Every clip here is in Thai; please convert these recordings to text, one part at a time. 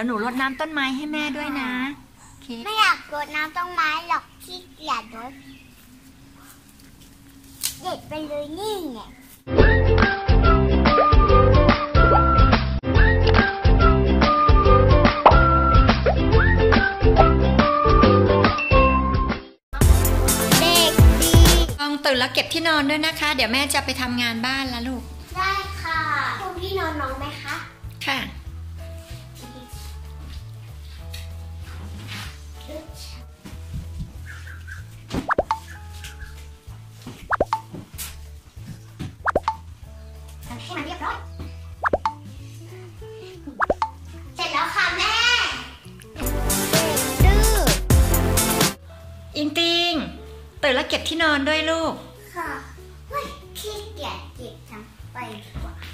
หนูรดน้ำต้นไม้ให้แม่ด้วยนะไม่อยากรดน้ำต้นไม้หรอกขี้เกียจรดเด็ดไปเลยนี่ไงตื่นแล้วเก็บที่นอนด้วยนะคะเดี๋ยวแม่จะไปทำงานบ้านแล้วลูกได้ค่ะปูที่นอนน้องไหมคะค่ะให้มันเรียบร้อยเสร็จแล้วค่ะแม่ดื้ออิงติงตื่นแล้วเก็บที่นอนด้วยลูกค่ะขี้เกียจเก็บทั้งไปดีกว่า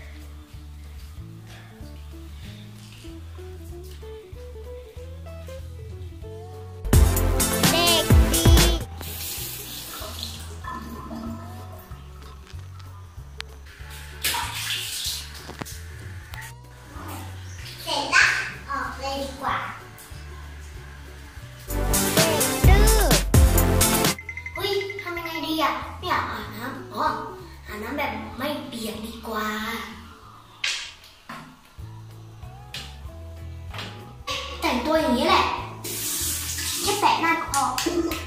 เด็กดีเสร็จละออกเลยดีกว่าไม่อยากอาบน้ำอาบน้ำแบบไม่เปียกดีกว่าแต่งตัวอย่างนี้แหละแค่แปะหน้าก็ออก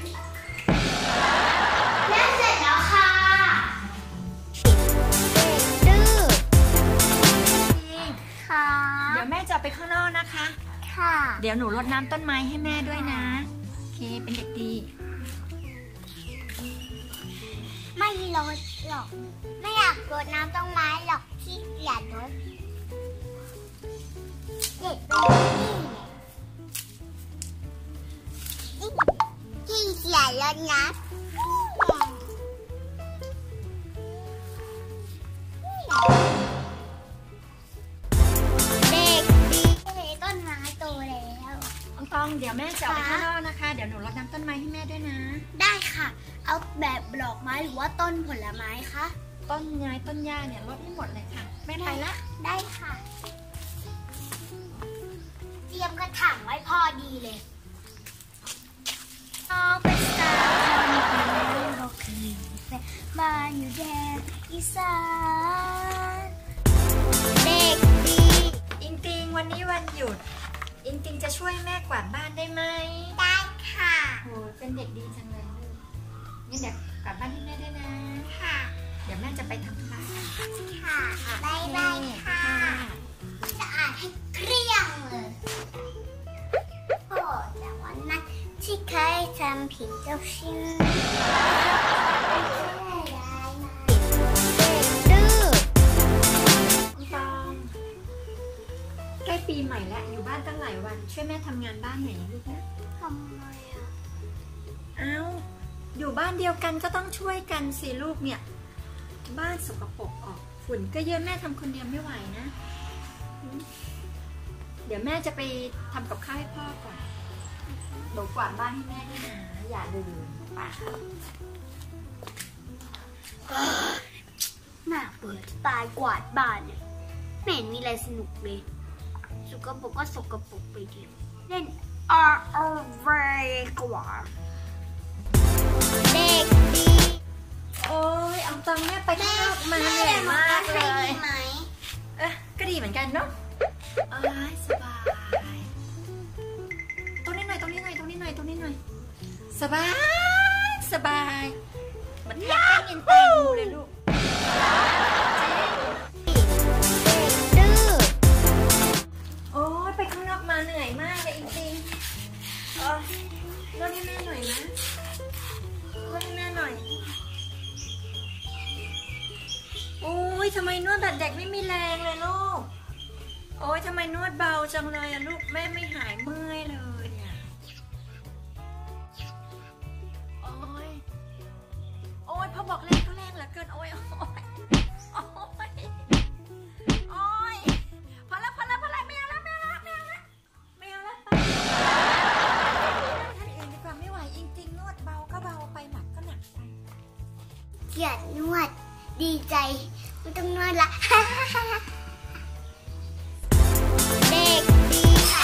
แม่เสร็จแล้วค่ะดื้อค่ะเดี๋ยวแม่จะไปข้างนอกนะคะค่ะเดี๋ยวหนูรดน้ำต้นไม้ให้แม่ด้วยนะโอเคเป็นเด็กดีไม่รดหรอกไม่อยากรดน้ำต้นไม้หรอกขี้เกียจรดเด็ดไปนี่ขี้เกียจรดนะเด็กดีต้นไม้โตแล้วต้องเดี๋ยวแม่จะไปข้างนอกนะคะเดี๋ยวหนูรดน้ำต้นไม้ให้แม่ด้วยนะได้ค่ะเอาแบบดอกไม้หรือว่าต้นผลไม้คะต้นไม้ต้นหญ้าเนี่ยรดให้หมดเลยค่ะแม่ไปละได้ค่ะเตรียมกระถางไว้พอดีเลยเอาไปสาวเราคือบ้านอยู่แดนอีสานเด็กดีอิงติงวันนี้วันหยุดอิงติงจะช่วยแม่กวาดบ้านได้ไหมได้ค่ะโหเป็นเด็กดีจังเลยงั้นเดี๋ยวกลับบ้านที่แม่ด้วยนะค่ะเดี๋ยวแม่จะไปทำธุระค่ะบายบายค่ะจะอ่านให้เกลี้ยงเลยโอ้แต่วันนั้นที่เคยทำผิดเจ้าชินดื้อใกล้ปีใหม่แล้วอยู่บ้านตั้งหลายวันช่วยแม่ทำงานบ้านหน่อยลูกนะทำไมอ่ะอยู่บ้านเดียวกันก็ต้องช่วยกันสิลูกเนี่ยบ้านสกปรกออกฝุ่นก็เยอะแม่ทำคนเดียวไม่ไหวนะเดี๋ยวแม่จะไปทำกับข้าวให้พ่อก่อนหนูกวาดบ้านให้แม่ด้วยนะอย่าลืมป่ะน่าเบื่อตายกวาดบ้านเนี่ยไม่เห็นมีอะไรสนุกเลยสกปรกก็สกปรกไปเดียวเล่นROV กว่าเด็กดีโอ้ยเอาตังแม่ไปข้างนอกมาเหนื่อยมากเลยก็ดีเหมือนกันเนาะสบายตรงนี้หน่อยสบายมันอยากกินแตงโมเลยลูกดื้อโอ้ยไปข้างนอกมาเหนื่อยมากเลยจริงๆนวดให้แม่หน่อยนะนวดให้แม่หน่อยโอ้ยทำไมนวดแบบเด็กไม่มีแรงเลยลูกโอ้ยทำไมนวดเบาจังเลยอะลูกแม่ไม่หายเมื่อยเลยเนี่ยโอ้ยพอบอกแรงก็แรงเหลือเกินโอ้ยพอแล้วไม่เอาแล้วท่านเองดีกว่าไม่ไหวจริงๆนวดเบาก็เบาไปหนักก็หนักไปเกลียดนวดดีใจไม่ต้องนวดละเด็กดีค่ะ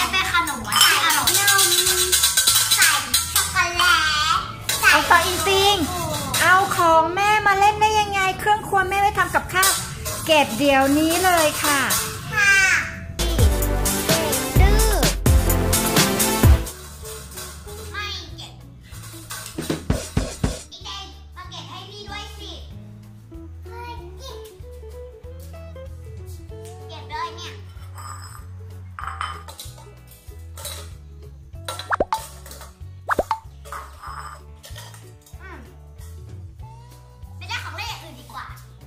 ก็บเดี๋ยวนี้เลยค่ะค่ะดื้อไม่เก็บอีเด็กมาเก็บให้พี่ด้วยสิเฮ้ยเก็บเลยเนี่ยไม่ได้ของเล่นอื่นดีกว่า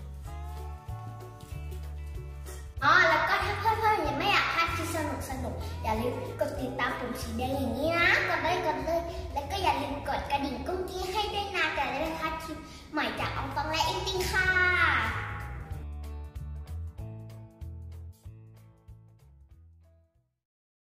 แล้วก็ถ้าเพื่อนๆยังไม่อยากพลาดคลิปสนุกอย่าลืมกดติดตามปุ่มสีแดงอย่างนี้นะกดเลยแล้วก็อย่าลืมกดกระดิ่งกุ้งกิ้งให้ด้วยนะจะได้ไม่พลาดคลิปใหม่จากอองตองและอิงติงค่ะ